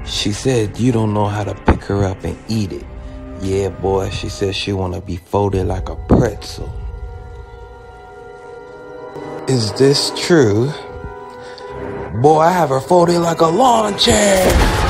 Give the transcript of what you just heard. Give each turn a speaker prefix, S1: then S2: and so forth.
S1: She said you don't know how to pick her up and eat it. Yeah, boy, she said she want to be folded like a pretzel. Is this true? Boy, I have her folded like a lawn chair.